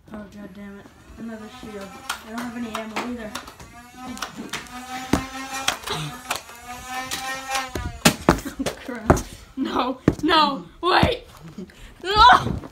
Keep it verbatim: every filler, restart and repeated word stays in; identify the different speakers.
Speaker 1: Oh god damn it. Another shield. I don't have any ammo either. Oh crap. No, no, wait! No!